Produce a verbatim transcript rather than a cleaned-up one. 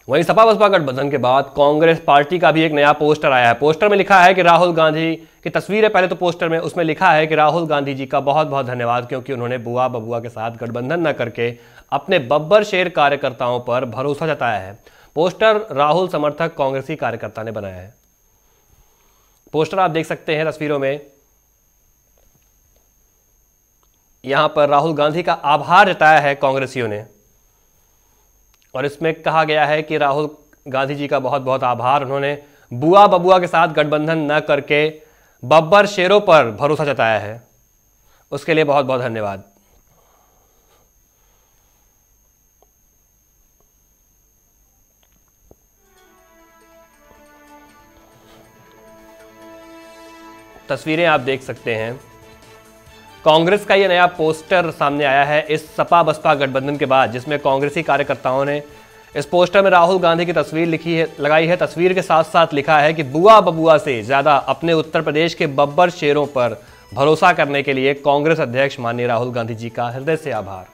वहीं सपा बसपा गठबंधन के बाद कांग्रेस पार्टी का भी एक नया पोस्टर आया है। पोस्टर में लिखा है कि राहुल गांधी की तस्वीर है पहले तो पोस्टर में, उसमें लिखा है कि राहुल गांधी जी का बहुत बहुत धन्यवाद क्योंकि उन्होंने बुआ बबुआ के साथ गठबंधन न करके अपने बब्बर शेर कार्यकर्ताओं पर भरोसा जताया है। पोस्टर राहुल समर्थक कांग्रेसी कार्यकर्ता ने बनाया है। पोस्टर आप देख सकते हैं तस्वीरों में, यहां पर राहुल गांधी का आभार जताया है कांग्रेसियों ने और इसमें कहा गया है कि राहुल गांधी जी का बहुत बहुत आभार, उन्होंने बुआ बबुआ के साथ गठबंधन न करके बब्बर शेरों पर भरोसा जताया है, उसके लिए बहुत बहुत धन्यवाद। तस्वीरें आप देख सकते हैं, कांग्रेस का यह नया पोस्टर सामने आया है इस सपा बसपा गठबंधन के बाद, जिसमें कांग्रेसी कार्यकर्ताओं ने इस पोस्टर में राहुल गांधी की तस्वीर लिखी है लगाई है। तस्वीर के साथ साथ लिखा है कि बुआ बबुआ से ज्यादा अपने उत्तर प्रदेश के बब्बर शेरों पर भरोसा करने के लिए कांग्रेस अध्यक्ष माननीय राहुल गांधी जी का हृदय से आभार।